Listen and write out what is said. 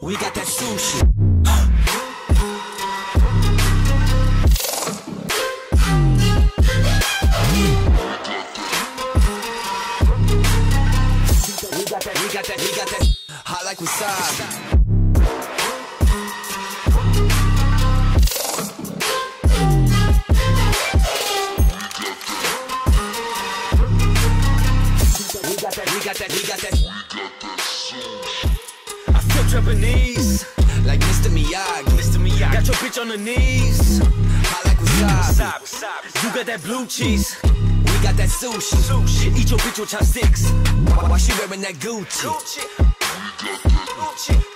We got that sushi. We got that hot like wasabi. We got that. I feel Japanese, like Mr. Miyagi. Got your bitch on her knees, hot like wasabi. You got that blue cheese. We got that sushi. Eat your bitch with chopsticks. Why she wearing that Gucci?